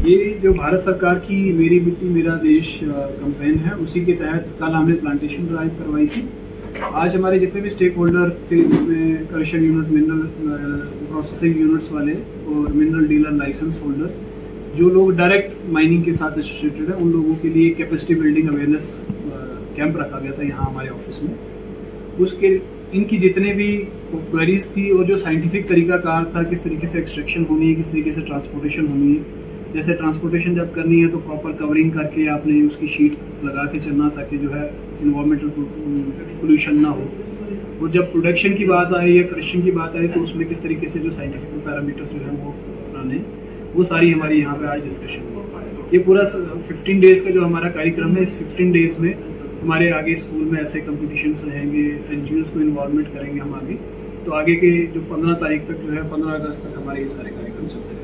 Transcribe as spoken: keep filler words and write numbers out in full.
ये जो भारत सरकार की मेरी मिट्टी मेरा देश कैंपेन है, उसी के तहत कल हमने प्लांटेशन ड्राइव करवाई थी। आज हमारे जितने भी स्टेक होल्डर थे, जिसमें correction unit, mineral processing units वाले और मिनरल डीलर लाइसेंस होल्डर, जो लोग डायरेक्ट माइनिंग के साथ एसोसिएटेड है, उन लोगों के लिए कैपेसिटी बिल्डिंग अवेयरनेस कैंप रखा गया था यहाँ हमारे ऑफिस में। उसके इनकी जितने भी क्वेरीज थी और जो साइंटिफिक तरीका कार था, किस तरीके से एक्सट्रैक्शन होनी है, किस तरीके से ट्रांसपोर्टेशन होनी है। जैसे ट्रांसपोर्टेशन जब करनी है तो प्रॉपर कवरिंग करके आपने उसकी शीट लगा के चलना, ताकि जो है इन्वायरमेंटल पोल्यूशन ना हो। और जब प्रोडक्शन की बात आए या क्रशिंग की बात आए तो उसमें किस तरीके से जो साइंटिफिक पैरामीटर्स जो है वो अपनाने, वो सारी हमारी यहाँ पे आज डिस्कशन हुई। ये पूरा फिफ्टीन डेज का जो हमारा कार्यक्रम है, इस फिफ्टीन डेज में हमारे आगे स्कूल में ऐसे कॉम्पिटिशन्स रहेंगे, एनजीओज को इन्वॉल्वमेंट करेंगे हम आगे। तो आगे के जो पंद्रह तारीख तक जो है, पंद्रह अगस्त तक हमारे ये सारे कार्यक्रम चलते हैं।